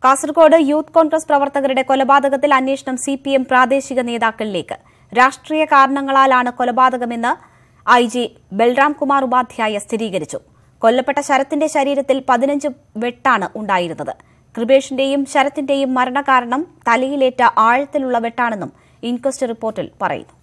Kasaragod youth Congress പ്രവർത്തകരുടെ കൊലപാതകത്തിൽ അന്വേഷണം സിപിഎം പ്രാദേശിക നേതാക്കളിലേക്ക്. രാഷ്ട്രീയ കാരണങ്ങളാലാണ് കൊലപാതകമെന്ന് ഐജി ബൽറാം കുമാർ ഉപാധ്യായ സ്ഥിരീകരിച്ചു. കൊല്ലപ്പെട്ട ശരത്തിന്റെ ശരീരത്തിൽ 15 വെട്ടാണ് ഉണ്ടായിരുന്നത്. കൃപേഷിന്റെയും ശരത്തിന്റെയും മരണകാരണം തലയിലേറ്റ ആഴത്തിലുള്ള വെട്ടാണെന്നും ഇൻക്വസ്റ്റ് റിപ്പോർട്ടിൽ പറയുന്നു.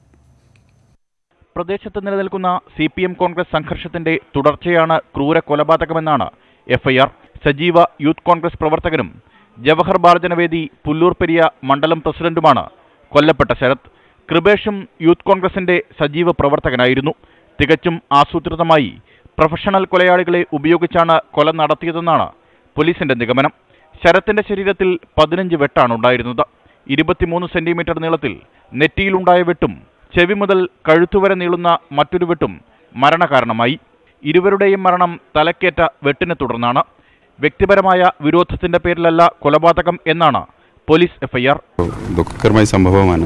പ്രദേശത്ത് നിലനിൽക്കുന്ന സിപിഎം കോൺഗ്രസ് സംഘർഷത്തിന്റെ തുടർച്ചയാണ് ക്രൂര കൊലപാതകമെന്നാണ് എഫ്ഐആർ. സജീവ യൂത്ത് കോൺഗ്രസ് പ്രവർത്തകനും ജവഹർ ബാർജനവേദി പുല്ലൂർ പെരിയ മണ്ഡലം പ്രസിഡന്റുമാണ് കൊല്ലപ്പെട്ട ശരത്. കൃപേഷും യൂത്ത് കോൺഗ്രസിന്റെ സജീവ പ്രവർത്തകനായിരുന്നു. തികച്ചും ആസൂത്രിതമായി പ്രൊഫഷണൽ കൊലയാളികളെ ഉപയോഗിച്ചാണ് കൊല നടത്തിയതെന്നാണ് പോലീസിന്റെ നിഗമനം. ശരത്തിന്റെ ശരീരത്തിൽ 15 വെട്ടാണ് ഉണ്ടായിരുന്നത്. 23 സെന്റിമീറ്റർ നീളത്തിൽ നെറ്റിയിലുണ്ടായ വെട്ടും ചെവി മുതൽ കഴുത്തുവരെ നീളുന്ന മറ്റൊരു വെട്ടും മരണകാരണമായി. ഇരുവരുടെയും മരണം തലക്കേറ്റ വെട്ടിനെ തുടർന്നാണ്. വ്യക്തിപരമായ വിരോധത്തിന്റെ പേരിലല്ല കൊലപാതകം എന്നാണ് പോലീസ് എഫ്ഐആർ. ദുഃഖകരമായ സംഭവമാണ്.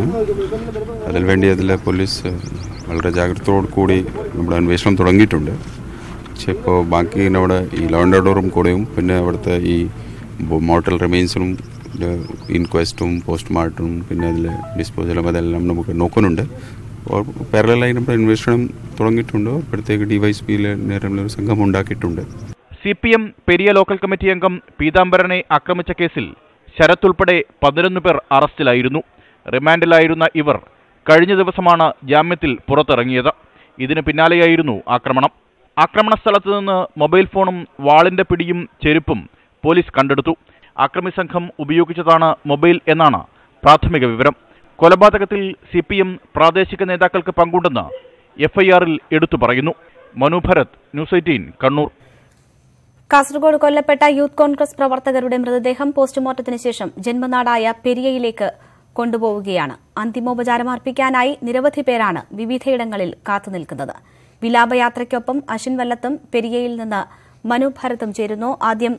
അതിൽ പോലീസ് വളരെ ജാഗ്രതയോടു കൂടി നമ്മുടെ അന്വേഷണം തുടങ്ങിയിട്ടുണ്ട്. പക്ഷേ ഇപ്പോൾ ബാക്കി നമ്മുടെ ഈ ലോ ആൻഡ് ഓർഡറും കൂടെയും പിന്നെ അവിടുത്തെ ഈ മോർട്ടൽ റിമെയിൻസിനും ഇൻക്വസ്റ്റും പോസ്റ്റ്മോർട്ടവും പിന്നെ അതിൽ ഡിസ്പോസലും അതെല്ലാം നമുക്ക് നോക്കുന്നുണ്ട്. പാരലലായി നമ്മുടെ അന്വേഷണം തുടങ്ങിയിട്ടുണ്ട്. അപ്പോഴത്തേക്ക് ഡിവൈഎസ്പിയിലെ നേരമുള്ളൊരു സംഘം ഉണ്ടാക്കിയിട്ടുണ്ട്. സിപിഎം പെരിയ ലോക്കൽ കമ്മിറ്റി അംഗം പീതാംബരനെ ആക്രമിച്ച കേസിൽ ശരത് ഉൾപ്പെടെ 11 പേർ അറസ്റ്റിലായിരുന്നു. റിമാൻഡിലായിരുന്ന ഇവർ കഴിഞ്ഞ ദിവസമാണ് ജാമ്യത്തിൽ പുറത്തിറങ്ങിയത്. ഇതിന് പിന്നാലെയായിരുന്നു ആക്രമണം. ആക്രമണ സ്ഥലത്ത് നിന്ന് മൊബൈൽ ഫോണും വാളിന്റെ പിടിയും ചെരുപ്പും പോലീസ് കണ്ടെടുത്തു. ആക്രമി സംഘം ഉപയോഗിച്ചതാണ് മൊബൈൽ എന്നാണ് പ്രാഥമിക വിവരം. കൊലപാതകത്തിൽ സിപിഎം പ്രാദേശിക നേതാക്കൾക്ക് പങ്കുണ്ടെന്ന് എഫ്ഐആറിൽ എടുത്തു പറയുന്നു. മനു ഭരത്, ന്യൂസ് 18 കണ്ണൂർ. കാസർഗോഡ് കൊല്ലപ്പെട്ട യൂത്ത് കോൺഗ്രസ് പ്രവർത്തകരുടെ മൃതദേഹം പോസ്റ്റ്മോർട്ടത്തിന് ശേഷം ജന്മനാടായ പെരിയയിലേക്ക് കൊണ്ടുപോവുകയാണ്. അന്തിമോപചാരം അർപ്പിക്കാനായി നിരവധി പേരാണ് വിവിധയിടങ്ങളിൽ കാത്തുനിൽക്കുന്നത്. വിലാപയാത്രയ്ക്കൊപ്പം അശ്വിൻ വല്ലത്തും പെരിയയിൽ നിന്ന് മനു ഭരത്തും ചേരുന്നു. ആദ്യം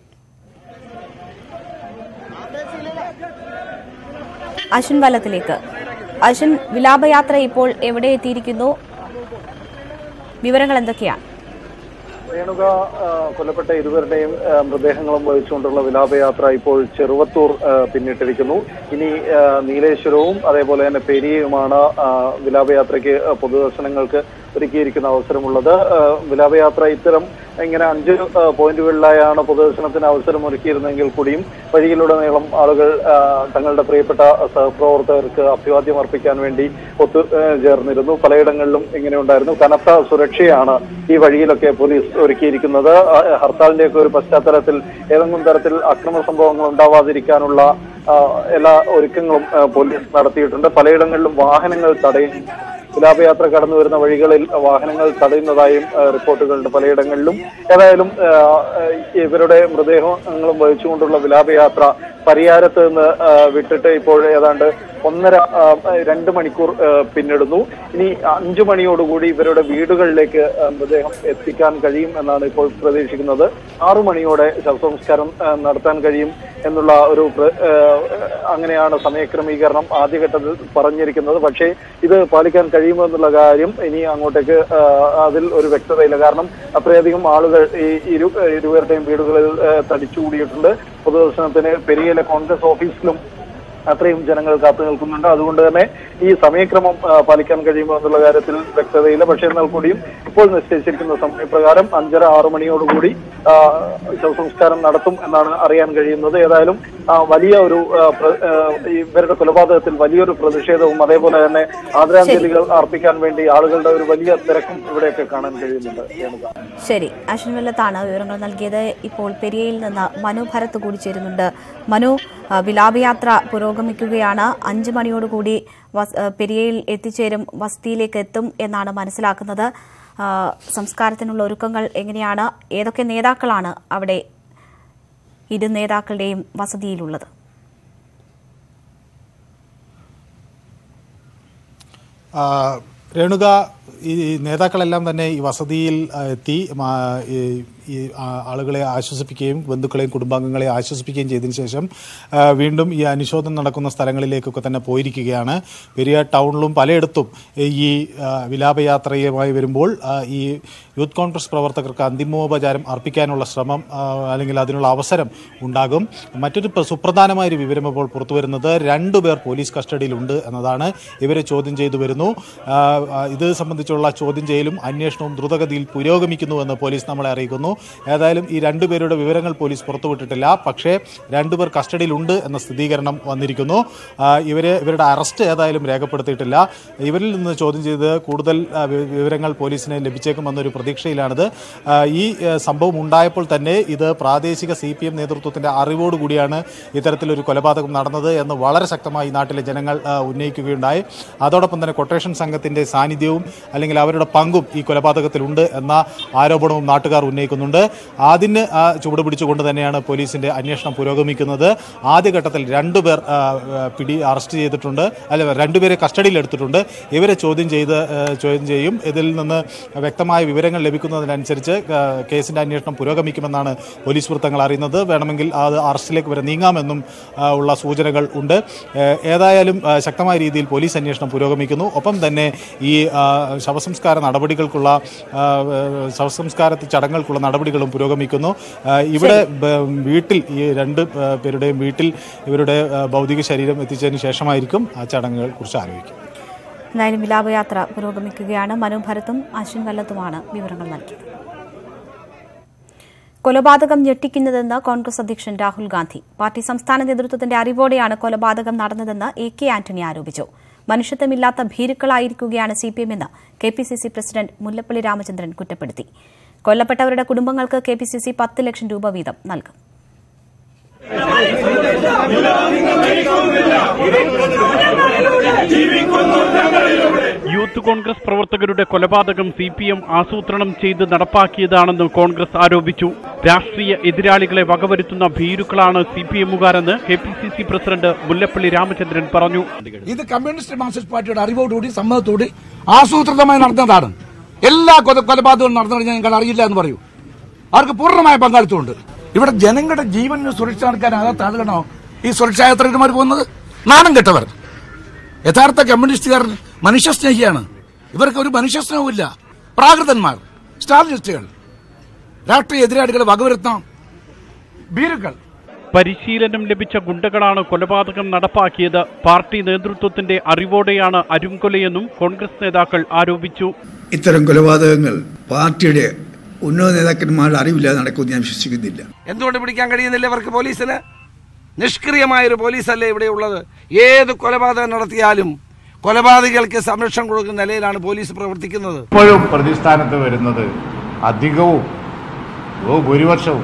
അശ്വിൻ വല്ലത്തിലേക്ക്. അശ്വിൻ, വിലാപയാത്ര ഇപ്പോൾ എവിടെ എത്തിയിരിക്കുന്നു? വിവരങ്ങൾ എന്തൊക്കെയാണ്? രേണുക, കൊല്ലപ്പെട്ട ഇരുവരുടെയും മൃതദേഹങ്ങളും വഹിച്ചുകൊണ്ടുള്ള വിലാപയാത്ര ഇപ്പോൾ ചെറുവത്തൂർ പിന്നിട്ടിരിക്കുന്നു. ഇനി നീലേശ്വരവും അതേപോലെ തന്നെ പെരിയയുമാണ് വിലാപയാത്രയ്ക്ക് പൊതുദർശനങ്ങൾക്ക് ഒരുക്കിയിരിക്കുന്ന അവസരമുള്ളത്. വിലാപയാത്ര ഇങ്ങനെ 5 പോയിന്റുകളിലായാണ് പൊതുദർശനത്തിന് അവസരം ഒരുക്കിയിരുന്നെങ്കിൽ കൂടിയും വഴിയിലുടനീളം ആളുകൾ തങ്ങളുടെ പ്രിയപ്പെട്ട സഹപ്രവർത്തകർക്ക് അഭിവാദ്യം അർപ്പിക്കാൻ വേണ്ടി ഒത്തുചേർന്നിരുന്നു. പലയിടങ്ങളിലും ഇങ്ങനെ ഉണ്ടായിരുന്നു. കനത്ത സുരക്ഷയാണ് ഈ വഴിയിലൊക്കെ പോലീസ് ഒരുക്കിയിരിക്കുന്നത്. ഹർത്താലിന്റെയൊക്കെ ഒരു പശ്ചാത്തലത്തിൽ ഏതെങ്കിലും തരത്തിൽ അക്രമ സംഭവങ്ങൾ ഉണ്ടാവാതിരിക്കാനുള്ള എല്ലാ ഒരുക്കങ്ങളും പോലീസ് നടത്തിയിട്ടുണ്ട്. പലയിടങ്ങളിലും വാഹനങ്ങൾ തടയും. വിലാപയാത്ര കടന്നു വരുന്ന വഴികളിൽ വാഹനങ്ങൾ തടയുന്നതായും റിപ്പോർട്ടുകളുണ്ട് പലയിടങ്ങളിലും. ഏതായാലും ഇവരുടെ മൃതദേഹങ്ങളും വഹിച്ചുകൊണ്ടുള്ള വിലാപയാത്ര പരിയാരത്ത് നിന്ന് വിട്ടിട്ട് ഇപ്പോൾ ഏതാണ്ട് 1.5-2 മണിക്കൂർ പിന്നിടുന്നു. ഇനി 5 മണിയോടുകൂടി ഇവരുടെ വീടുകളിലേക്ക് മൃതദേഹം എത്തിക്കാൻ കഴിയും എന്നാണ് ഇപ്പോൾ പ്രതീക്ഷിക്കുന്നത്. 6 മണിയോടെ ശവസംസ്കാരം നടത്താൻ കഴിയും എന്നുള്ള അങ്ങനെയാണ് സമയക്രമീകരണം ആദ്യഘട്ടത്തിൽ പറഞ്ഞിരിക്കുന്നത്. പക്ഷേ ഇത് പാലിക്കാൻ കഴിയുമോ എന്നുള്ള കാര്യം ഇനി അങ്ങോട്ടേക്ക് അതിൽ ഒരു വ്യക്തതയില്ല. കാരണം അത്രയധികം ആളുകൾ ഈ ഇരുവരുടെയും വീടുകളിൽ തടിച്ചുകൂടിയിട്ടുണ്ട്. പൊതുദർശനത്തിന് പെരിയയിലെ കോൺഗ്രസ് ഓഫീസിലും അത്രയും ജനങ്ങൾ കാത്തു നിൽക്കുന്നുണ്ട്. അതുകൊണ്ട് തന്നെ ഈ സമയക്രമം പാലിക്കാൻ കഴിയുമോ എന്നുള്ള കാര്യത്തിൽ വ്യക്തതയില്ല. പക്ഷേ എന്നാൽ കൂടിയും ഇപ്പോൾ നിശ്ചയിച്ചിരിക്കുന്ന സമയപ്രകാരം 5:30-6 മണിയോടുകൂടി ശവസംസ്കാരം നടത്തും എന്നാണ് അറിയാൻ കഴിയുന്നത്. ഏതായാലും വലിയ ഒരു ഇവരുടെ കൊലപാതകത്തിൽ വലിയൊരു പ്രതിഷേധവും അതേപോലെ തന്നെ ആദരാഞ്ജലികൾ അർപ്പിക്കാൻ വേണ്ടി ആളുകളുടെ ഒരു വലിയ തിരക്കും ഇവിടെയൊക്കെ കാണാൻ കഴിയുന്നുണ്ട്. ശരി, അശ്വിൻ വെല്ലത്താണ് വിവരങ്ങൾ നൽകിയത്. ഇപ്പോൾ പെരിയയിൽ നിന്ന് മനു ഭരത്ത് കൂടി ചേരുന്നുണ്ട്. മനു, വിലാപയാത്ര പുരോഗമിക്കുകയാണ്. 5 മണിയോടുകൂടി പെരിയയിൽ എത്തിച്ചേരും, വസതിയിലേക്ക് എത്തും എന്നാണ് മനസ്സിലാക്കുന്നത്. സംസ്കാരത്തിനുള്ള ഒരുക്കങ്ങൾ എങ്ങനെയാണ്? ഏതൊക്കെ നേതാക്കളാണ് അവിടെ ഇരു നേതാക്കളുടെയും വസതിയിലുള്ളത്? രേണുക, ഈ നേതാക്കളെല്ലാം തന്നെ ഈ വസതിയിൽ എത്തി ഈ ആളുകളെ ആശ്വസിപ്പിക്കുകയും ബന്ധുക്കളെയും കുടുംബാംഗങ്ങളെയും ആശ്വസിപ്പിക്കുകയും ചെയ്തതിനു ശേഷം വീണ്ടും ഈ അനുശോചനം നടക്കുന്ന സ്ഥലങ്ങളിലേക്കൊക്കെ തന്നെ പോയിരിക്കുകയാണ്. പെരിയ ടൗണിലും പലയിടത്തും ഈ വിലാപയാത്രയുമായി വരുമ്പോൾ ഈ യൂത്ത് കോൺഗ്രസ് പ്രവർത്തകർക്ക് അന്തിമോപചാരം അർപ്പിക്കാനുള്ള ശ്രമം അല്ലെങ്കിൽ അതിനുള്ള അവസരം ഉണ്ടാകും. മറ്റൊരു സുപ്രധാനമായൊരു വിവരം ഇപ്പോൾ പുറത്തുവരുന്നത് 2 പേർ പോലീസ് കസ്റ്റഡിയിലുണ്ട് എന്നതാണ്. ഇവരെ ചോദ്യം ചെയ്തു വരുന്നു. ഇത് സംബന്ധിച്ചുള്ള ചോദ്യം ചെയ്യലും അന്വേഷണവും ദ്രുതഗതിയിൽ പുരോഗമിക്കുന്നുവെന്ന് പോലീസ് നമ്മളെ അറിയിക്കുന്നു. ഏതായാലും ഈ 2 പേരുടെ വിവരങ്ങൾ പോലീസ് പുറത്തുവിട്ടിട്ടില്ല. പക്ഷേ 2 പേർ കസ്റ്റഡിയിലുണ്ട് എന്ന സ്ഥിരീകരണം വന്നിരിക്കുന്നു. ഇവരുടെ അറസ്റ്റ് ഏതായാലും രേഖപ്പെടുത്തിയിട്ടില്ല. ഇവരിൽ നിന്ന് ചോദ്യം ചെയ്ത് കൂടുതൽ വിവരങ്ങൾ പോലീസിന് ലഭിച്ചേക്കുമെന്നൊരു പ്രതീക്ഷയിലാണിത്. ഈ സംഭവം ഉണ്ടായപ്പോൾ തന്നെ ഇത് പ്രാദേശിക CPM നേതൃത്വത്തിന്റെ അറിവോടുകൂടിയാണ് ഇത്തരത്തിലൊരു കൊലപാതകം നടന്നത് എന്ന് വളരെ ശക്തമായി നാട്ടിലെ ജനങ്ങൾ ഉന്നയിക്കുകയുണ്ടായി. അതോടൊപ്പം തന്നെ കൊട്ടേഷൻ സംഘത്തിന്റെ സാന്നിധ്യവും അല്ലെങ്കിൽ അവരുടെ പങ്കും ഈ കൊലപാതകത്തിലുണ്ട് എന്ന ആരോപണവും നാട്ടുകാർ ഉന്നയിക്കുന്നുണ്ട്. അതിന് ചുവട് പിടിച്ചുകൊണ്ട് തന്നെയാണ് പോലീസിന്റെ അന്വേഷണം പുരോഗമിക്കുന്നത്. ആദ്യഘട്ടത്തിൽ 2 പേർ അറസ്റ്റ് ചെയ്തിട്ടുണ്ട്, 2 പേരെ കസ്റ്റഡിയിലെടുത്തിട്ടുണ്ട്. ഇവരെ ചോദ്യം ചെയ്യും. ഇതിൽ നിന്ന് വ്യക്തമായ വിവരങ്ങൾ ലഭിക്കുന്നതിനനുസരിച്ച് കേസിന്റെ അന്വേഷണം പുരോഗമിക്കുമെന്നാണ് പോലീസ് വൃത്തങ്ങൾ അറിയുന്നത്. വേണമെങ്കിൽ അത് അറസ്റ്റിലേക്ക് വരെ നീങ്ങാമെന്നും ഉള്ള സൂചനകൾ ഉണ്ട്. ഏതായാലും ശക്തമായ രീതിയിൽ പോലീസ് അന്വേഷണം പുരോഗമിക്കുന്നു. ഒപ്പം തന്നെ ഈ ശവസംസ്കാര ചടങ്ങുകൾക്കുള്ള നടപടികളും പുരോഗമിക്കുന്നു. ഇവിടെ വീട്ടിൽ ഈ 2 പേരുടെയും വീട്ടിൽ ഇവരുടെ ഭൗതിക ശരീരം എത്തിച്ചതിന് ശേഷമായിരിക്കും ആ ചടങ്ങുകൾ കുറിച്ച് ആലോചിക്കും. എന്തായാലും വിലാപയാത്ര പുരോഗമിക്കുകയാണ്. മനു ഭരത്തും അശ്വിൻ വല്ലത്തുമാണ് വിവരങ്ങൾ നൽകിയത്. കൊലപാതകം ഞെട്ടിക്കുന്നതെന്ന് കോൺഗ്രസ് അധ്യക്ഷൻ രാഹുൽ ഗാന്ധി. പാർട്ടി സംസ്ഥാന നേതൃത്വത്തിന്റെ അറിവോടെയാണ് കൊലപാതകം നടന്നതെന്ന് AK ആന്റണി ആരോപിച്ചു. മനുഷ്യത്വമില്ലാത്ത ഭീരുക്കളായിരിക്കുകയാണ് CPM എന്ന് KPCC പ്രസിഡന്റ് മുല്ലപ്പള്ളി രാമചന്ദ്രൻ കുറ്റപ്പെടുത്തി. കൊല്ലപ്പെട്ടവരുടെ കുടുംബങ്ങൾക്ക് KPCC 10 ലക്ഷം രൂപ വീതം നൽകും. യൂത്ത് കോൺഗ്രസ് പ്രവർത്തകരുടെ കൊലപാതകം CPM ആസൂത്രണം ചെയ്ത് നടപ്പാക്കിയതാണെന്ന് കോൺഗ്രസ് ആരോപിച്ചു. രാഷ്ട്രീയ എതിരാളികളെ വകവരുത്തുന്ന ഭീരുക്കളാണ് CPMകാരെന്ന് KPCC പ്രസിഡന്റ് മുല്ലപ്പള്ളി രാമചന്ദ്രൻ പറഞ്ഞു. ഇത് കമ്മ്യൂണിസ്റ്റ് മാർക്സിസ്റ്റ് പാർട്ടിയുടെ അറിവോടുകൂടി സമ്മതത്തോടെ ആസൂത്രിതമായി നടന്നതാണ്. എല്ലാ കൊലപാതകവും നടന്നു കഴിഞ്ഞാൽ ഞങ്ങൾ അറിയില്ല എന്ന് പറയൂ. അവർക്ക് പൂർണ്ണമായ പങ്കാളിത്തമുണ്ട്. ഇവിടെ ജനങ്ങളുടെ ജീവന് സുരക്ഷ നടക്കാനാകാത്ത ആളുകളാണോ ഈ സുരക്ഷാ യാത്രകന്മാർ പോകുന്നത്? നാണം കെട്ടവർ. യഥാർത്ഥ കമ്മ്യൂണിസ്റ്റുകാർ മനുഷ്യസ്നേഹിയാണ്. ഇവർക്ക് ഒരു മനുഷ്യസ്നേഹവുമില്ല. പ്രാകൃതന്മാർ, സ്റ്റാലിനിസ്റ്റുകൾ, രാഷ്ട്രീയ എതിരാളികളെ വകവരുത്താം ഭീരുക്കൾ. പരിശീലനം ലഭിച്ച ഗുണ്ടകളാണ് കൊലപാതകം നടപ്പാക്കിയത്. പാർട്ടി നേതൃത്വത്തിന്റെ അറിവോടെയാണ് അരുംകൊലയെന്നും കോൺഗ്രസ് നേതാക്കൾ ആരോപിച്ചു. ഇത്തരം കൊലപാതകങ്ങൾ പാർട്ടിയുടെ ഉന്നത നേതാക്കന്മാരുടെ അറിവില്ലാതെ നടക്കുമെന്ന് ഞാൻ വിശ്വസിക്കുന്നില്ല. എന്തുകൊണ്ട് പിടിക്കാൻ കഴിയുന്നില്ല ഇവർക്ക്? പോലീസിന് നിഷ്ക്രിയമായൊരു പോലീസല്ലേ ഇവിടെ ഉള്ളത്? ഏത് കൊലപാതകം നടത്തിയാലും കൊലപാതകികൾക്ക് സംരക്ഷണം കൊടുക്കുന്ന നിലയിലാണ് പോലീസ് പ്രവർത്തിക്കുന്നത്. ഇപ്പോഴും പ്രതിസ്ഥാനത്ത് വരുന്നത് അധികവും ഭൂരിപക്ഷവും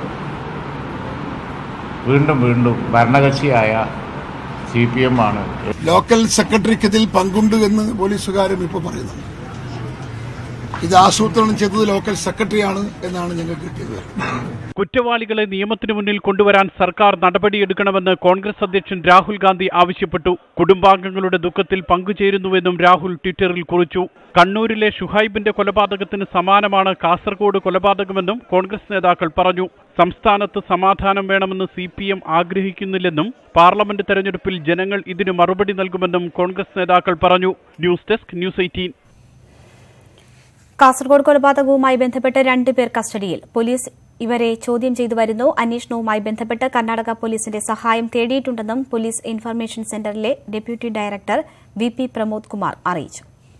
വീണ്ടും ഭരണകക്ഷിയായ CPM ആണ്. ലോക്കൽ സെക്രട്ടറിക്ക് ഇതിൽ പങ്കുണ്ട് എന്ന് പോലീസുകാരും ഇപ്പോൾ പറയുന്നുണ്ട്. ഇത് ആസൂത്രണം ചെയ്തത് ലോക്കൽ സെക്രട്ടറിയാണ് എന്നാണ് ഞങ്ങൾക്ക് കിട്ടിയത്. കുറ്റവാളികളെ നിയമത്തിന് മുന്നിൽ കൊണ്ടുവരാൻ സർക്കാർ നടപടിയെടുക്കണമെന്ന് കോൺഗ്രസ് അധ്യക്ഷൻ രാഹുൽ ഗാന്ധി ആവശ്യപ്പെട്ടു. കുടുംബാംഗങ്ങളുടെ ദുഃഖത്തിൽ പങ്കുചേരുന്നുവെന്നും രാഹുൽ ട്വിറ്ററിൽ കുറിച്ചു. കണ്ണൂരിലെ ഷുഹൈബിന്റെ കൊലപാതകത്തിന് സമാനമാണ് കാസർഗോഡ് കൊലപാതകമെന്നും കോൺഗ്രസ് നേതാക്കൾ പറഞ്ഞു. സംസ്ഥാനത്ത് സമാധാനം വേണമെന്ന് CPM ആഗ്രഹിക്കുന്നില്ലെന്നും പാർലമെന്റ് തെരഞ്ഞെടുപ്പിൽ ജനങ്ങൾ ഇതിന് മറുപടി നൽകുമെന്നും കോൺഗ്രസ് നേതാക്കൾ പറഞ്ഞു. News desk news 18. കാസർഗോഡ് കൊലപാതകവുമായി ബന്ധപ്പെട്ട് 2 പേർ കസ്റ്റഡിയിൽ. പോലീസ് ഇവരെ ചോദ്യം ചെയ്തു വരുന്നു. അന്വേഷണവുമായി ബന്ധപ്പെട്ട് കർണാടക പോലീസിന്റെ സഹായം തേടിയിട്ടുണ്ടെന്നും പോലീസ് ഇൻഫർമേഷൻ സെന്ററിലെ deputy director VP Pramod Kumar അറിയിച്ചു.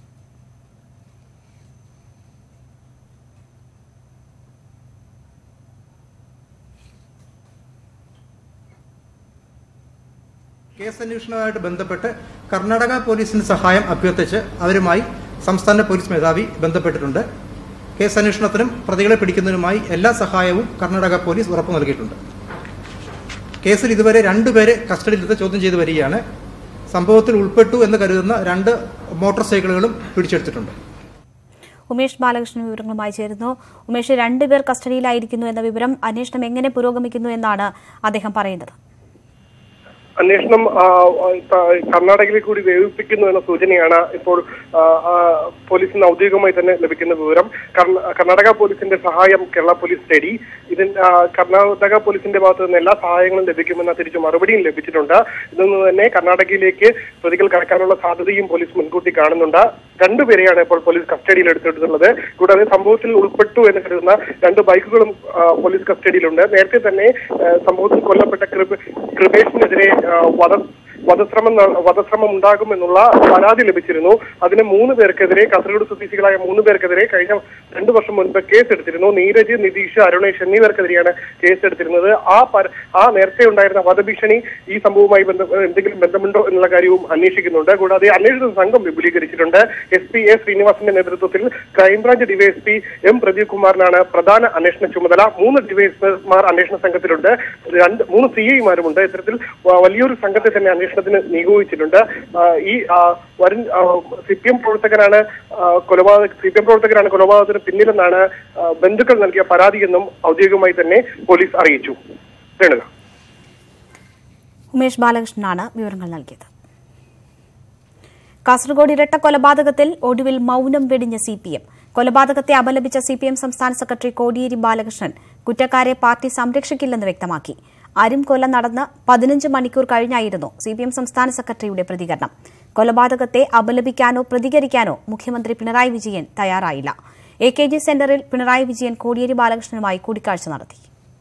കേസന്വേഷണവുമായിട്ട് ബന്ധപ്പെട്ട് കർണാടക പോലീസിന് സഹായം അഭ്യർത്ഥിച്ച് അവരുമായി സംസ്ഥാന പോലീസ് മേധാവി ബന്ധപ്പെട്ടിട്ടുണ്ട്. കേസന്വേഷണത്തിനും പ്രതികളെ പിടിക്കുന്നതിനുമായി എല്ലാ സഹായവും കർണാടക പോലീസ് ഉറപ്പു നൽകിയിട്ടുണ്ട്. കേസിൽ ഇതുവരെ 2 പേരെ കസ്റ്റഡിയിലെടുത്ത് ചോദ്യം ചെയ്തു വരികയാണ്. സംഭവത്തിൽ ഉൾപ്പെട്ടു എന്ന് കരുതുന്ന 2 മോട്ടോർ സൈക്കിളുകളും പിടിച്ചെടുത്തിട്ടുണ്ട്. ഉമേഷ് ബാലകൃഷ്ണൻ വിവരങ്ങളുമായി ചേരുന്നു. ഉമേഷ്, 2 പേർ കസ്റ്റഡിയിലായിരിക്കുന്നു എന്ന വിവരം, അന്വേഷണം എങ്ങനെ പുരോഗമിക്കുന്നു എന്നാണ് അദ്ദേഹം പറയുന്നത്? അന്വേഷണം കർണാടകയിലേക്ക് കൂടി വ്യാപിപ്പിക്കുന്നു എന്ന സൂചനയാണ് ഇപ്പോൾ പോലീസിന് ഔദ്യോഗികമായി തന്നെ ലഭിക്കുന്ന വിവരം. കർണാടക പോലീസിന്റെ സഹായം കേരള പോലീസ് തേടി. കർണാടക പോലീസിന്റെ ഭാഗത്ത് നിന്ന് എല്ലാ സഹായങ്ങളും ലഭിക്കുമെന്ന തിരിച്ചു മറുപടിയും ലഭിച്ചിട്ടുണ്ട്. ഇതൊന്നും തന്നെ കർണാടകയിലേക്ക് പ്രതികൾ കടക്കാനുള്ള സാധ്യതയും പോലീസ് മുൻകൂട്ടി കാണുന്നുണ്ട്. രണ്ടുപേരെയാണ് ഇപ്പോൾ പോലീസ് കസ്റ്റഡിയിൽ എടുത്തിട്ടുള്ളത്. കൂടാതെ സംഭവത്തിൽ ഉൾപ്പെട്ടു എന്ന് കരുതുന്ന 2 ബൈക്കുകളും പോലീസ് കസ്റ്റഡിയിലുണ്ട്. നേരത്തെ തന്നെ സംഭവത്തിൽ കൊല്ലപ്പെട്ട കൃപേഷിനെതിരെ വധശ്രമം ഉണ്ടാകുമെന്നുള്ള പരാതി ലഭിച്ചിരുന്നു. അതിന് 3 പേർക്കെതിരെ, കാസർഗോഡ് സ്വദേശികളായ 3 പേർക്കെതിരെ കഴിഞ്ഞ 2 വർഷം മുൻപ് കേസെടുത്തിരുന്നു. നീരജ്, നിതീഷ്, അരുണേഷ് എന്നിവർക്കെതിരെയാണ് കേസെടുത്തിരുന്നത്. ആ നേരത്തെ ഉണ്ടായിരുന്ന വധഭീഷണി ഈ സംഭവവുമായി എന്തെങ്കിലും ബന്ധമുണ്ടോ എന്നുള്ള കാര്യവും അന്വേഷിക്കുന്നുണ്ട്. കൂടാതെ അന്വേഷണ സംഘം വിപുലീകരിച്ചിട്ടുണ്ട്. SP A ശ്രീനിവാസന്റെ നേതൃത്വത്തിൽ ക്രൈംബ്രാഞ്ച് ഡിവൈഎസ്പി M പ്രദീപ് കുമാറിനാണ് പ്രധാന അന്വേഷണ ചുമതല. 3 ഡിവൈഎസ്പിമാർ അന്വേഷണ സംഘത്തിലുണ്ട്. 3 CIമാരുമുണ്ട്. ഇത്തരത്തിൽ വലിയൊരു സംഘത്തെ തന്നെ അന്വേഷണത്തിന് നിയോഗിച്ചിട്ടുണ്ട്. ഈ CPM പ്രവർത്തകരാണ് കൊലപാതകത്തിന് പിന്നിലെന്നാണ് ബന്ധുക്കൾ നൽകിയ പരാതിയെന്നും ഔദ്യോഗികമായി തന്നെ പോലീസ് അറിയിച്ചു. രേണുക. ഉമേഷ് ബാലകൃഷ്ണനാണ് വിവരങ്ങൾ നൽകിയത്. കാസർഗോഡ് ഇരട്ട കൊലപാതകത്തിൽ ഒടുവിൽ മൌനം വെടിഞ്ഞ CPM. കൊലപാതകത്തെ അപലപിച്ച CPM സംസ്ഥാന സെക്രട്ടറി കോടിയേരി ബാലകൃഷ്ണൻ കുറ്റക്കാരെ പാർട്ടി സംരക്ഷിക്കില്ലെന്ന് വ്യക്തമാക്കി. അരുംകൊല നടന്ന് 15 മണിക്കൂർ കഴിഞ്ഞായിരുന്നു CPM സംസ്ഥാന സെക്രട്ടറിയുടെ പ്രതികരണം. കൊലപാതകത്തെ അപലപിക്കാനോ പ്രതികരിക്കാനോ മുഖ്യമന്ത്രി പിണറായി വിജയൻ തയ്യാറായില്ല. AKG സെന്ററിൽ പിണറായി വിജയൻ കോടിയേരി ബാലകൃഷ്ണനുമായി കൂടിക്കാഴ്ച നടത്തി.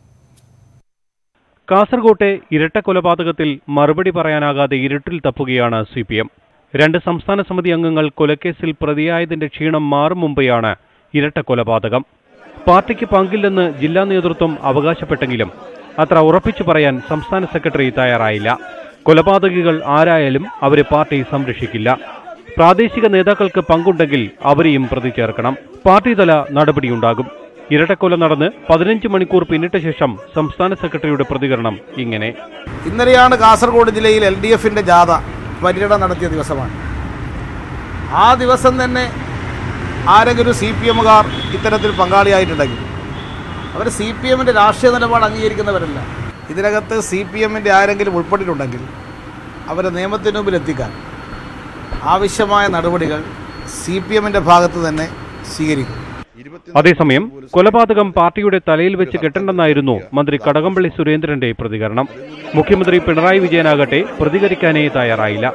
കാസർകോട്ടെ ഇരട്ട കൊലപാതകത്തിൽ മറുപടി പറയാനാകാതെ ഇരുട്ടിൽ തപ്പുകയാണ് CPM. 2 സംസ്ഥാന സമിതി അംഗങ്ങൾ കൊലക്കേസിൽ പ്രതിയായതിന്റെ ക്ഷീണം മാറും മുമ്പെയാണ് ഇരട്ട കൊലപാതകം. പാർട്ടിക്ക് പങ്കില്ലെന്ന് ജില്ലാ നേതൃത്വം അവകാശപ്പെട്ടെങ്കിലും അത്ര ഉറപ്പിച്ചു പറയാൻ സംസ്ഥാന സെക്രട്ടറി തയ്യാറായില്ല. കൊലപാതകികൾ ആരായാലും അവരെ പാർട്ടി സംരക്ഷിക്കില്ല. പ്രാദേശിക നേതാക്കൾക്ക് പങ്കുണ്ടെങ്കിൽ അവരെയും പ്രതി ചേർക്കണം. പാർട്ടിതല നടപടിയുണ്ടാകും. ഇരട്ടക്കൊല നടന്ന് 15 മണിക്കൂർ പിന്നിട്ട ശേഷം സംസ്ഥാന സെക്രട്ടറിയുടെ പ്രതികരണം ഇങ്ങനെ. ഇന്നലെയാണ് കാസർഗോഡ് ജില്ലയിൽ LDFന്റെ ജാഥ പര്യടനം നടത്തിയ ദിവസമാണ്. ആ ദിവസം തന്നെ ആരെങ്കിലും CPMകാർ ഇത്തരത്തിൽ പങ്കാളിയായിട്ടുണ്ടെങ്കിൽ അവർ CPMന്റെ രാഷ്ട്രീയ നിലപാട് അംഗീകരിക്കുന്നവരല്ല. ഇതിനകത്ത് CPMന്റെ ആരെങ്കിലും ഉൾപ്പെട്ടിട്ടുണ്ടെങ്കിൽ അവരെ നിയമത്തിന് മുമ്പിൽ എത്തിക്കാൻ ആവശ്യമായ നടപടികൾ CPMന്റെ ഭാഗത്ത് തന്നെ സ്വീകരിക്കും. അതേസമയം കൊലപാതകം പാർട്ടിയുടെ തലയിൽ വെച്ച് കെട്ടണ്ടെന്നായിരുന്നു മന്ത്രി കടകംപള്ളി സുരേന്ദ്രന്റെ പ്രതികരണം. മുഖ്യമന്ത്രി പിണറായി വിജയനാകട്ടെ പ്രതികരിക്കാനേ തയ്യാറായില്ല.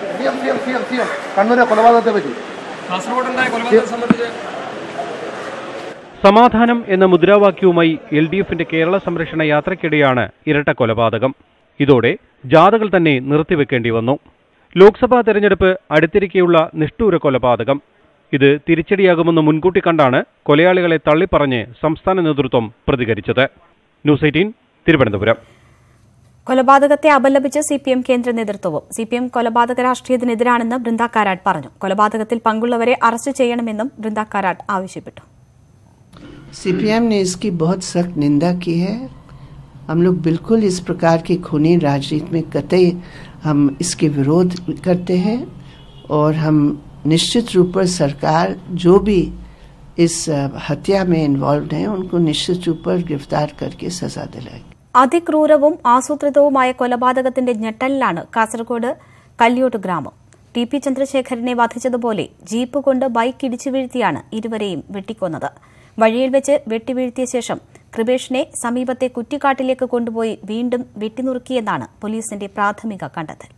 സമാധാനം എന്ന മുദ്രാവാക്യവുമായി LDFന്റെ കേരള സംരക്ഷണ യാത്രയ്ക്കിടെയാണ് ഇരട്ട കൊലപാതകം. ഇതോടെ ജാഥകൾ തന്നെ നിർത്തിവെക്കേണ്ടി വന്നു. ലോക്സഭാ തെരഞ്ഞെടുപ്പ് അടുത്തിരിക്കെയുള്ള നിഷ്ഠൂര കൊലപാതകം. ഇത് തിരിച്ചടിയാകുമെന്ന് മുൻകൂട്ടി കണ്ടാണ് കൊലയാളികളെ തള്ളിപ്പറഞ്ഞ് സംസ്ഥാന നേതൃത്വം പ്രതികരിച്ചത്. ന്യൂസ് 18 തിരുവനന്തപുരം. കൊലപാതകത്തെ അപലപിച്ച് CPM കേന്ദ്ര നേതൃത്വവും. CPM കൊലപാതക രാഷ്ട്രീയത്തിനെതിരാണെന്ന് ബൃന്ദ കാരാട്ട് പറഞ്ഞു. കൊലപാതകത്തിൽ പങ്കുള്ളവരെ അറസ്റ്റ് ചെയ്യണമെന്നും ബൃന്ദ കാരാട്ട് ആവശ്യപ്പെട്ടു. CPM ने इसकी बहुत सख्त निंदा की है. हम लोग बिल्कुल इस प्रकार की खूनी राजनीति में कतई हम इसके विरोध करते हैं और हम निश्चित रूप पर सरकार जो भी इस हत्या में इन्वॉल्व हैं उनको निश्चित रूप पर गिरफ्तार करके सजा दिलाएगी. അതിക്രൂരവും ആസൂത്രിതവുമായ കൊലപാതകത്തിന്റെ ഞെട്ടലിലാണ് കാസർഗോഡ് കല്യോട്ട് ഗ്രാമം. TP ചന്ദ്രശേഖരനെ വധിച്ചതുപോലെ ജീപ്പ് കൊണ്ട് ബൈക്ക് ഇടിച്ചു വീഴ്ത്തിയാണ് ഇരുവരെയും വെട്ടിക്കൊന്നത്. വഴിയിൽ വെച്ച് വെട്ടിവീഴ്ത്തിയ ശേഷം കൃപേഷിനെ സമീപത്തെ കുറ്റിക്കാട്ടിലേക്ക് കൊണ്ടുപോയി വീണ്ടും വെട്ടിനുറുക്കിയെന്നാണ് പോലീസിന്റെ പ്രാഥമിക കണ്ടെത്തൽ.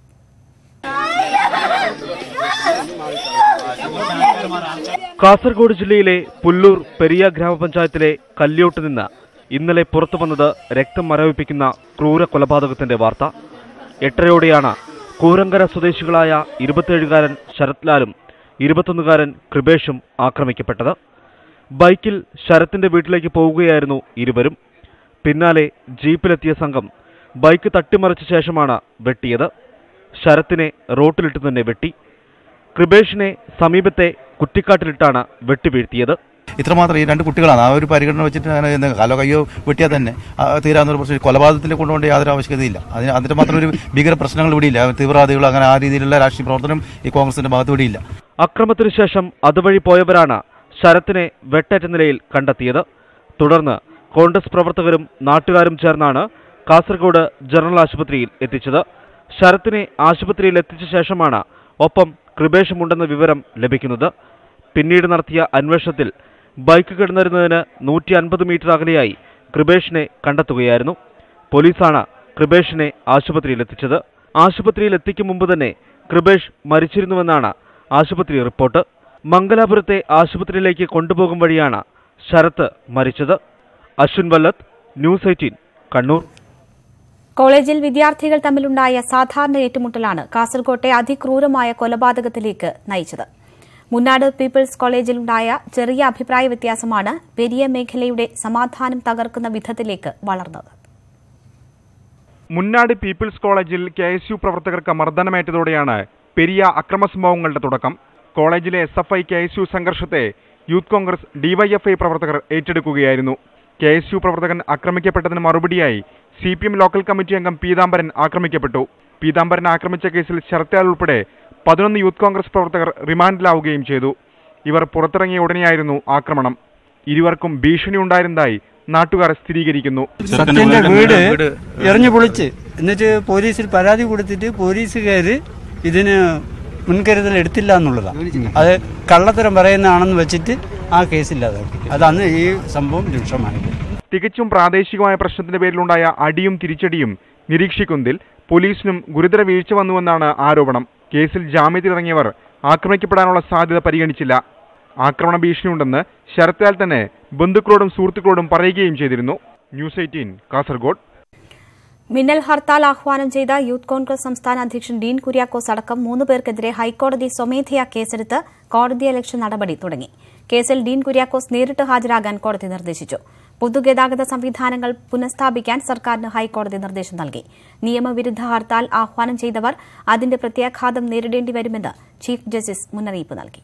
കാസർഗോഡ് ജില്ലയിലെ പുല്ലൂർ പെരിയ ഗ്രാമപഞ്ചായത്തിലെ കല്യോട്ട് നിന്ന് ഇന്നലെ പുറത്തുവന്നത് രക്തം മരവിപ്പിക്കുന്ന ക്രൂര കൊലപാതകത്തിന്റെ വാർത്ത. 8:30യോടെയാണ് കൂരങ്കര സ്വദേശികളായ 27-കാരൻ ശരത്ലാലും 21-കാരൻ കൃപേഷും ആക്രമിക്കപ്പെട്ടത്. ബൈക്കിൽ ശരത്തിന്റെ വീട്ടിലേക്ക് പോവുകയായിരുന്നു ഇരുവരും. പിന്നാലെ ജീപ്പിലെത്തിയ സംഘം ബൈക്ക് തട്ടിമറിച്ച ശേഷമാണ് വെട്ടിയത്. ശരത്തിനെ റോട്ടിലിട്ട് തന്നെ വെട്ടി. കൃപേഷിനെ സമീപത്തെ കുറ്റിക്കാട്ടിലിട്ടാണ് വെട്ടിവീഴ്ത്തിയത്. ഇത്രമാത്രം ഈ 2 കുട്ടികളാണ്. ആ ഒരു പരിഗണന വെച്ചിട്ട് കാലോ കയ്യോ വെട്ടിയാൽ തന്നെ തീരാവുന്ന ഒരു പ്രശ്നം. കൊലപാതകത്തിൽ കൊണ്ടുകൊണ്ട് യാതൊരു ആവശ്യകതയില്ല. അതിന് മാത്രം ഒരു ഭീകര പ്രശ്നങ്ങൾ ഇവിടെയില്ല. തീവ്രവാദികൾ അങ്ങനെ ആ രീതിയിലുള്ള രാഷ്ട്രീയ പ്രവർത്തനം ഈ കോൺഗ്രസിന്റെ ഭാഗത്ത് ഇവിടെയില്ല. അക്രമത്തിനു ശേഷം അതുവഴി പോയവരാണ് ശരത്തിനെ വെട്ടേറ്റ നിലയിൽ കണ്ടെത്തിയത്. തുടർന്ന് കോൺഗ്രസ് പ്രവർത്തകരും നാട്ടുകാരും ചേർന്നാണ് കാസർഗോഡ് ജനറൽ ആശുപത്രിയിൽ എത്തിച്ചത്. ശരത്തിനെ ആശുപത്രിയിൽ എത്തിച്ച ശേഷമാണ് ഒപ്പം കൃപേഷുമുണ്ടെന്ന വിവരം ലഭിക്കുന്നത്. പിന്നീട് നടത്തിയ അന്വേഷണത്തിൽ ബൈക്ക് കിടന്നിരുന്നതിന് 150 മീറ്റർ അകലെയായി കൃപേഷിനെ കണ്ടെത്തുകയായിരുന്നു. പോലീസാണ് കൃപേഷിനെ ആശുപത്രിയിലെത്തിച്ചത്. ആശുപത്രിയിൽ എത്തിക്കും മുമ്പ് തന്നെ കൃപേഷ് മരിച്ചിരുന്നുവെന്നാണ് ആശുപത്രി റിപ്പോർട്ട്. മംഗലാപുരത്തെ ആശുപത്രിയിലേക്ക് കൊണ്ടുപോകും വഴിയാണ് ശരത്ത് മരിച്ചത്. അശ്വിൻ വല്ലത്ത്, ന്യൂസ് 18, കണ്ണൂർ. കോളേജിൽ വിദ്യാർത്ഥികൾ തമ്മിലുണ്ടായ സാധാരണ ഏറ്റുമുട്ടലാണ് കാസർകോട്ടെ അതിക്രൂരമായ കൊലപാതകത്തിലേക്ക് നയിച്ചത്. മുന്നാട് പീപ്പിൾസ് കോളേജിലുണ്ടായ ചെറിയ അഭിപ്രായ വ്യത്യാസമാണ് പെരിയ മേഖലയുടെ സമാധാനം തകർക്കുന്ന വിധത്തിലേക്ക് വളർന്നത്. മുന്നാട് പീപ്പിൾസ് കോളേജിൽ KSU പ്രവർത്തകർക്ക് മർദ്ദനമേറ്റതോടെയാണ് പെരിയ അക്രമസംഭവങ്ങളുടെ തുടക്കം. കോളേജിലെ SFI KSU സംഘർഷത്തെ യൂത്ത് കോൺഗ്രസ് DYFI പ്രവർത്തകർ ഏറ്റെടുക്കുകയായിരുന്നു. KSU പ്രവർത്തകൻ ആക്രമിക്കപ്പെട്ടതിന് മറുപടിയായി CPM ലോക്കൽ കമ്മിറ്റി അംഗം പീതാംബരൻ ആക്രമിക്കപ്പെട്ടു. പീതാംബരൻ ആക്രമിച്ച കേസിൽ ശരത്യാൽ ഉൾപ്പെടെ 11 യൂത്ത് കോൺഗ്രസ് പ്രവർത്തകർ റിമാൻഡിലാവുകയും ചെയ്തു. ഇവർ പുറത്തിറങ്ങിയ ഉടനെയായിരുന്നു ആക്രമണം. ഇരുവർക്കും ഭീഷണി ഉണ്ടായിരുന്നതായി നാട്ടുകാർ സ്ഥിരീകരിക്കുന്നു. സത്യന്റെ വീട് എറിഞ്ഞു പൊളിച്ച് എന്നിട്ട് പോലീസിൽ പരാതി കൊടുത്തിട്ട് പോലീസുകാര് ഇതിന് മുൻകരുതൽ എടുത്തില്ല എന്നുള്ളതാണ്. അത് കള്ളത്തരം പറയുന്നതാണെന്ന് വെച്ചിട്ട് ആ കേസില്ലാതാക്കി. അതാണ് ഈ സംഭവം രൂക്ഷമായത്. തികച്ചും പ്രാദേശികമായ പ്രശ്നത്തിന്റെ പേരിലുണ്ടായ അടിയും തിരിച്ചടിയും നിരീക്ഷിക്കുന്നതിൽ പോലീസിനും ഗുരുതര വീഴ്ച വന്നുവെന്നാണ് ആരോപണം. കേസിൽ ജാമ്യത്തിലിറങ്ങിയവർ ആക്രമിക്കപ്പെടാനുള്ള സാധ്യത പരിഗണിച്ചില്ല. ആക്രമണ ഭീഷണിയുണ്ടെന്ന് ശരത്യാൽ തന്നെ ബന്ധുക്കളോടും സുഹൃത്തുക്കളോടും പറയുകയും ചെയ്തിരുന്നു. ന്യൂസ് 18, കാസർഗോഡ്. മിന്നൽ ഹർത്താൽ ആഹ്വാനം ചെയ്ത യൂത്ത് കോൺഗ്രസ് സംസ്ഥാന അധ്യക്ഷൻ ഡീൻ കുര്യാക്കോസ് അടക്കം 3 പേർക്കെതിരെ ഹൈക്കോടതി സ്വമേധയാ കേസെടുത്ത് കോടതിയലക്ഷ്യ നടപടി തുടങ്ങി. കേസിൽ ഡീൻ കുര്യാക്കോസ് നേരിട്ട് ഹാജരാകാൻ കോടതി നിർദ്ദേശിച്ചു. പൊതുഗതാഗത സംവിധാനങ്ങൾ പുനഃസ്ഥാപിക്കാൻ സർക്കാരിന് ഹൈക്കോടതി നിർദ്ദേശം നൽകി. നിയമവിരുദ്ധ ഹർത്താൽ ആഹ്വാനം ചെയ്തവർ അതിന്റെ പ്രത്യാഘാതം നേരിടേണ്ടി വരുമെന്ന് ചീഫ് ജസ്റ്റിസ് മുന്നറിയിപ്പ് നൽകി.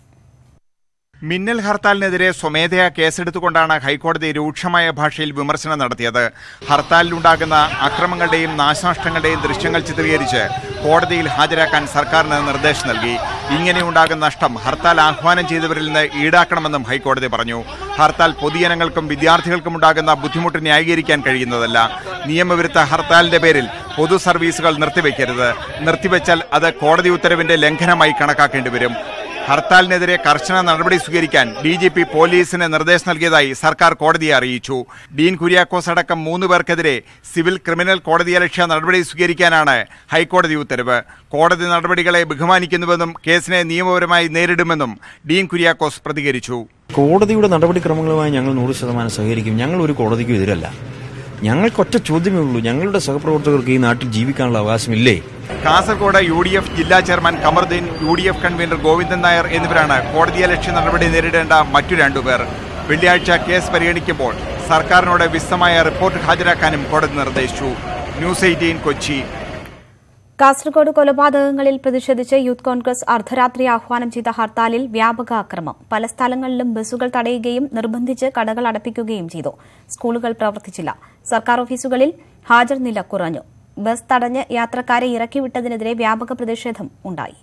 മിന്നൽ ഹർത്താലിനെതിരെ സ്വമേധയാ കേസെടുത്തുകൊണ്ടാണ് ഹൈക്കോടതി രൂക്ഷമായ ഭാഷയിൽ വിമർശനം നടത്തിയത്. ഹർത്താലിലുണ്ടാകുന്ന അക്രമങ്ങളുടെയും നാശനഷ്ടങ്ങളുടെയും ദൃശ്യങ്ങൾ ചിത്രീകരിച്ച് കോടതിയിൽ ഹാജരാക്കാൻ സർക്കാരിന് നിർദ്ദേശം നൽകി. ഇങ്ങനെയുണ്ടാകുന്ന നഷ്ടം ഹർത്താൽ ആഹ്വാനം ചെയ്തവരിൽ നിന്ന് ഈടാക്കണമെന്നും ഹൈക്കോടതി പറഞ്ഞു. ഹർത്താൽ പൊതുജനങ്ങൾക്കും വിദ്യാർത്ഥികൾക്കും ഉണ്ടാകുന്ന ബുദ്ധിമുട്ട് ന്യായീകരിക്കാൻ കഴിയുന്നതല്ല. നിയമവിരുദ്ധ ഹർത്താലിന്റെ പേരിൽ പൊതു സർവീസുകൾ നിർത്തിവെക്കരുത്. നിർത്തിവെച്ചാൽ അത് കോടതി ഉത്തരവിന്റെ ലംഘനമായി കണക്കാക്കേണ്ടി വരും. ഹർത്താലിനെതിരെ കർശന നടപടി സ്വീകരിക്കാൻ DGP പോലീസിന് നിർദ്ദേശം നൽകിയതായി സർക്കാർ കോടതിയെ അറിയിച്ചു. ഡീൻ കുര്യാക്കോസ് അടക്കം 3 പേർക്കെതിരെ സിവിൽ ക്രിമിനൽ കോടതിയലക്ഷ്യ നടപടി സ്വീകരിക്കാനാണ് ഹൈക്കോടതി ഉത്തരവ്. കോടതി നടപടികളെ ബഹുമാനിക്കുന്നുവെന്നും കേസിനെ നിയമപരമായി നേരിടുമെന്നും ഡീൻ കുര്യാക്കോസ് പ്രതികരിച്ചു. കോടതിയുടെ നടപടിക്രമങ്ങളുമായി ഞങ്ങൾ 100% സഹകരിക്കും. ഞങ്ങൾ ഒരു കോടതിക്കും എതിരല്ല. ഞങ്ങൾക്കൊറ്റ ചോദ്യമേ ഉള്ളൂ, ഞങ്ങളുടെ സഹപ്രവർത്തകർക്ക് ഈ നാട്ടിൽ ജീവിക്കാനുള്ള അവകാശമില്ലേ? കാസർഗോഡ് UDF ജില്ലാ chairman Kamaruddin, UDF convener Govindan Nair എന്നിവരാണ് കോടതിയലക്ഷ്യ നടപടി നേരിടേണ്ട മറ്റു 2 പേർ. വെള്ളിയാഴ്ച കേസ് പരിഗണിക്കുമ്പോൾ സർക്കാരിനോട് വിശദമായ റിപ്പോർട്ട് ഹാജരാക്കാനും കോടതി നിർദ്ദേശിച്ചു. ന്യൂസ് 18, കൊച്ചി. കാസർഗോഡ് കൊലപാതകങ്ങളിൽ പ്രതിഷേധിച്ച് യൂത്ത് കോൺഗ്രസ് അർദ്ധരാത്രി ആഹ്വാനം ചെയ്ത ഹർത്താലിൽ വ്യാപക അക്രമം. പല സ്ഥലങ്ങളിലും ബസ്സുകൾ തടയുകയും നിർബന്ധിച്ച് കടകൾ അടപ്പിക്കുകയും ചെയ്തു. സ്കൂളുകൾ പ്രവർത്തിച്ചില്ല. സർക്കാർ ഓഫീസുകളിൽ ഹാജർ നില കുറഞ്ഞു. ബസ് തടഞ്ഞ് യാത്രക്കാരെ ഇറക്കിവിട്ടതിനെതിരെ വ്യാപക പ്രതിഷേധം ഉണ്ടായി.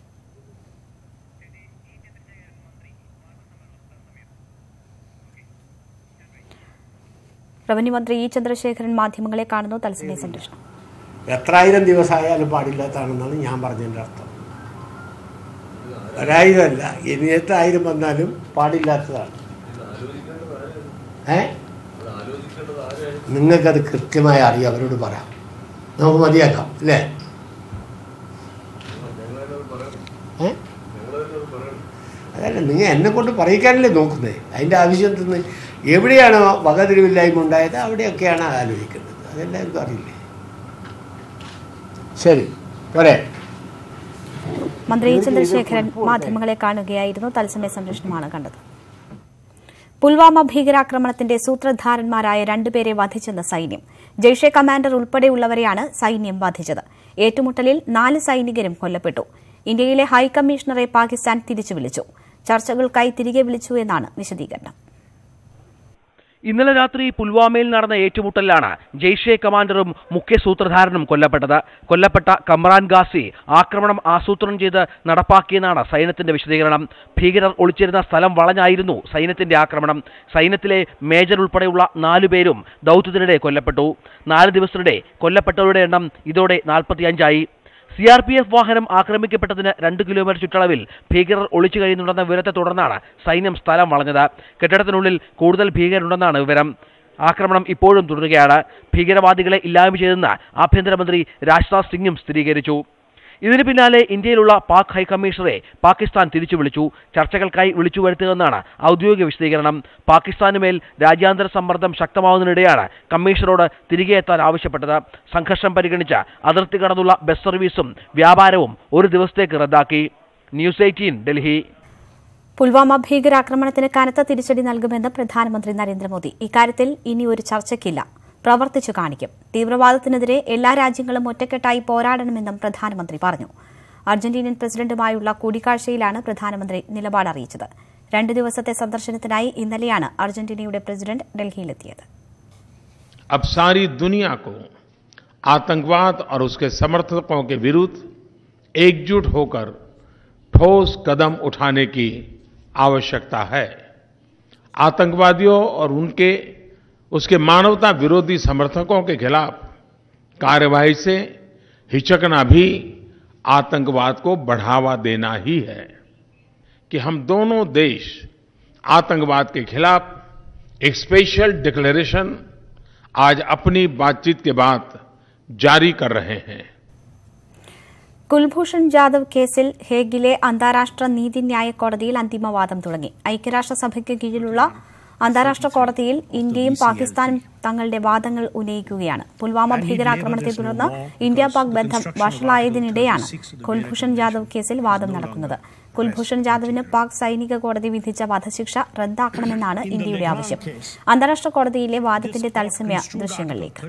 റവന്യൂ മന്ത്രി ഇ ചന്ദ്രശേഖരൻ മാധ്യമങ്ങളെ കാണുന്നു. തത്സമയ സംരക്ഷണം. എത്രായിരം ദിവസമായാലും പാടില്ലാത്തതാണെന്നാണ് ഞാൻ പറഞ്ഞതിൻ്റെ അർത്ഥം. 1000 അല്ല, ഇനി 1000 വന്നാലും പാടില്ലാത്തതാണ്. നിങ്ങൾക്കത് കൃത്യമായി അറിയാം. അവരോട് പറയാം, നമുക്ക് മതിയാക്കാം അല്ലേ? അതല്ല, നിങ്ങൾ എന്നെ കൊണ്ട് പറയിക്കാനല്ലേ നോക്കുന്നത്. അതിൻ്റെ ആവശ്യം തന്നെ എവിടെയാണോ വകതിരിവില്ലായ്മ ഉണ്ടായത് അവിടെയൊക്കെയാണ് ആലോചിക്കുന്നത്. അതെല്ലാവർക്കും അറിയില്ലേ? ശരി, പോരെ. മന്ത്രി ഇ ചന്ദ്രശേഖരൻ മാധ്യമങ്ങളെ കാണുകയായിരുന്നു. തത്സമയ സംരക്ഷണമാണ് കണ്ടത്. പുൽവാമ ഭീകരാക്രമണത്തിന്റെ സൂത്രധാരന്മാരായ 2 പേരെ വധിച്ചെന്ന് സൈന്യം. ജയ്ഷെ കമാൻഡർ ഉൾപ്പെടെയുള്ളവരെയാണ് സൈന്യം വധിച്ചത്. ഏറ്റുമുട്ടലിൽ 4 സൈനികരും കൊല്ലപ്പെട്ടു. ഇന്ത്യയിലെ ഹൈക്കമ്മീഷണറെ പാകിസ്ഥാൻ തിരിച്ചു വിളിച്ചു. ചർച്ചകൾക്കായി തിരികെ വിളിച്ചു എന്നാണ് വിശദീകരണം. ഇന്നലെ രാത്രി പുൽവാമയിൽ നടന്ന ഏറ്റുമുട്ടലിലാണ് ജെയ്ഷെ കമാൻഡറും മുഖ്യ സൂത്രധാരനും കൊല്ലപ്പെട്ടത്. കൊല്ലപ്പെട്ട കമ്രാൻ ഗാസി ആക്രമണം ആസൂത്രണം ചെയ്ത് നടപ്പാക്കിയെന്നാണ് സൈന്യത്തിന്റെ വിശദീകരണം. ഭീകരർ ഒളിച്ചിരുന്ന സ്ഥലം വളഞ്ഞായിരുന്നു സൈന്യത്തിന്റെ ആക്രമണം. സൈന്യത്തിലെ മേജർ ഉൾപ്പെടെയുള്ള 4 പേരും ദൗത്യത്തിനിടെ കൊല്ലപ്പെട്ടു. 4 ദിവസത്തിനിടെ കൊല്ലപ്പെട്ടവരുടെ എണ്ണം ഇതോടെ 45ആയി. CRPF വാഹനം ആക്രമിക്കപ്പെട്ടതിന് 2 കിലോമീറ്റർ ചുറ്റളവിൽ ഭീകരർ ഒളിച്ചു കഴിയുന്നുണ്ടെന്ന വിവരത്തെ തുടർന്നാണ് സൈന്യം സ്ഥലം വളഞ്ഞത്. കെട്ടിടത്തിനുള്ളിൽ കൂടുതൽ ഭീകരരുണ്ടെന്നാണ് വിവരം. ആക്രമണം ഇപ്പോഴും തുടരുകയാണ്. ഭീകരവാദികളെ ഇല്ലായ്മ ചെയ്തെന്ന് ആഭ്യന്തരമന്ത്രി രാജ്നാഥ് സിംഗും സ്ഥിരീകരിച്ചു. ഇതിന് പിന്നാലെ ഇന്ത്യയിലുള്ള പാക് ഹൈക്കമ്മീഷണറെ പാകിസ്ഥാൻ തിരിച്ചു വിളിച്ചു. ചർച്ചകൾക്കായി വിളിച്ചു വരുത്തുകയെന്നാണ് ഔദ്യോഗിക വിശദീകരണം. പാകിസ്ഥാനുമേൽ രാജ്യാന്തര സമ്മർദ്ദം ശക്തമാവുന്നതിനിടെയാണ് കമ്മീഷണറോട് തിരികെ എത്താൻ ആവശ്യപ്പെട്ടത്. സംഘർഷം പരിഗണിച്ച് അതിർത്തി കടന്നുള്ള ബസ് സർവീസും വ്യാപാരവും 1 ദിവസത്തേക്ക് റദ്ദാക്കി. ന്യൂസ് 18 ഡൽഹി. പുൽവാമ ഭീകരാക്രമണത്തിന് കനത്ത തിരിച്ചടി നൽകുമെന്ന് പ്രധാനമന്ത്രി നരേന്ദ്രമോദി. ഇക്കാര്യത്തിൽ ഇനി ഒരു ചർച്ചയ്ക്കില്ല, പ്രവർത്തിച്ചു കാണിക്കും. തീവ്രവാദത്തിനെതിരെ എല്ലാ രാജ്യങ്ങളും ഒറ്റക്കെട്ടായി പോരാടണമെന്നും പ്രധാനമന്ത്രി പറഞ്ഞു. അർജന്റീനിയൻ പ്രസിഡന്റുമായുള്ള കൂടിക്കാഴ്ചയിലാണ് പ്രധാനമന്ത്രി നിലപാട് അറിയിച്ചത്. 2 ദിവസത്തെ സന്ദർശനത്തിനായി ഇന്നലെയാണ് അർജന്റീനയുടെ പ്രസിഡന്റ് ഡൽഹിയിലെത്തിയത്. अब सारी दुनिया को आतंकवाद और उसके समर्थकों के विरुद्ध एकजुट होकर ठोस कदम उठाने की आवश्यकता है. आतंकवादियों और उसके मानवता विरोधी समर्थकों के खिलाफ कार्यवाही से हिचकना भी आतंकवाद को बढ़ावा देना ही है कि हम दोनों देश आतंकवाद के खिलाफ एक स्पेशल डिक्लेरेशन आज अपनी बातचीत के बाद जारी कर रहे हैं. കുൽഭൂഷൺ ജാദവ് കേസിൽ ഹേഗിലെ അന്താരാഷ്ട്ര നീതിന്യായ കോടതിയിൽ അന്തിമവാദം തുടങ്ങി. ഐക്യരാഷ്ട്രസഭയ്ക്ക് കീഴിലുള്ള അന്താരാഷ്ട്ര കോടതിയിൽ ഇന്ത്യയും പാകിസ്ഥാനും തങ്ങളുടെ വാദങ്ങൾ ഉന്നയിക്കുകയാണ്. പുൽവാമ ഭീകരാക്രമണത്തെ തുടർന്ന് ഇന്ത്യ പാക് ബന്ധം വഷളായതിനിടെയാണ് കുൽഭൂഷൺ ജാദവ് കേസിൽ വാദം നടക്കുന്നത്. കുൽഭൂഷൺ ജാദവിന് പാക് സൈനിക കോടതി വിധിച്ച വധശിക്ഷ റദ്ദാക്കണമെന്നാണ് ഇന്ത്യയുടെ ആവശ്യം. അന്താരാഷ്ട്ര കോടതിയിലെ വാദത്തിന്റെ തത്സമയ ദൃശ്യങ്ങളിലേക്ക്.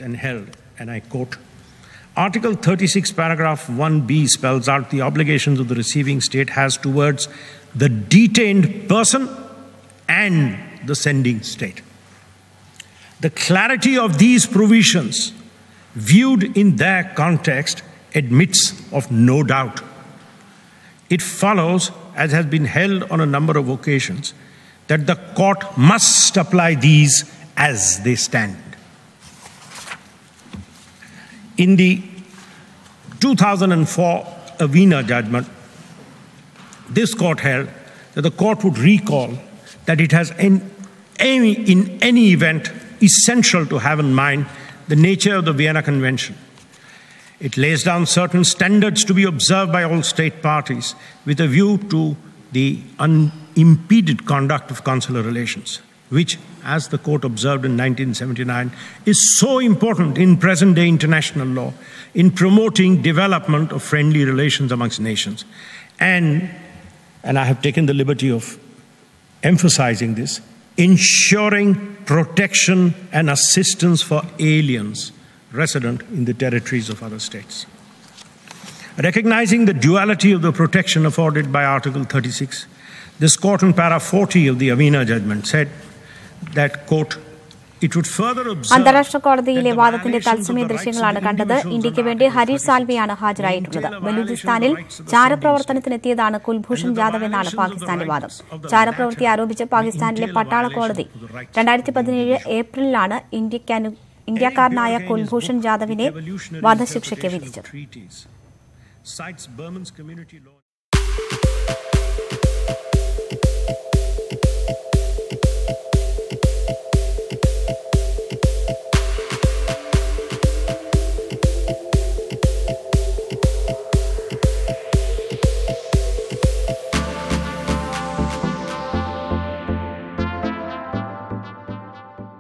Article 36, paragraph 1b spells out the obligations of the receiving state has towards the detained person and the sending state. The clarity of these provisions, viewed in their context, admits of no doubt. It follows, as has been held on a number of occasions, that the court must apply these as they stand. In the 2004 Avina judgment, this court held that the court would recall that it has in any event essential to have in mind the nature of the Vienna Convention. It lays down certain standards to be observed by all state parties with a view to the unimpeded conduct of consular relations, which, as the court observed in 1979, is so important in present-day international law in promoting development of friendly relations amongst nations. And I have taken the liberty of emphasizing this, ensuring protection and assistance for aliens resident in the territories of other states. Recognizing the duality of the protection afforded by Article 36, this court in para 40 of the Avina judgment said that, quote, it would further observe അന്താരാഷ്ട്ര കോടതിയിലെ വാദത്തിന്റെ തത്സമയ ദൃശ്യങ്ങളാണ് കണ്ടത്. ഇന്ത്യയ്ക്ക് വേണ്ടി ഹരീഷ് സാൽവെയാണ് ഹാജരായിട്ടുള്ളത്. ബലൂചിസ്ഥാനിൽ ചാരപ്രവർത്തനത്തിനെത്തിയതാണ് കുൽഭൂഷൺ ജാദവ് എന്നാണ് പാകിസ്ഥാന്റെ വാദം. ചാരപ്രവൃത്തി ആരോപിച്ച് പാകിസ്ഥാനിലെ പട്ടാള കോടതി 2017 ഏപ്രിലിലാണ് ഇന്ത്യക്കാരനായ കുൽഭൂഷൺ ജാദവിനെ വധശിക്ഷയ്ക്ക് വിധിച്ചത്.